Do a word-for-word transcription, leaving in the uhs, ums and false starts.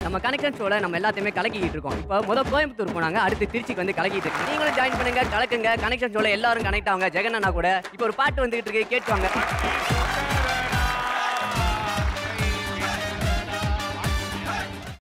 நம்ம கனெக்ஷன் ஷோல நம்ம எல்லாத்தையுமே கலக்கிட்டு இருக்கோம். இப்போ முதல் கோயம்புத்தூர் போனாங்க, அடுத்து திருச்சிக்கு வந்து கலக்கிட்டு இருக்கோம். நீங்களும் ஜாயின் பண்ணுங்க, கலக்குங்க. கனெக்ஷன் ஷோல எல்லாரும் கனெக்ட் ஆகுங்க. ஜெகன் அண்ணா கூட இப்போ ஒரு பாட்டு வந்துகிட்டு இருக்கு, கேட்டு வாங்க.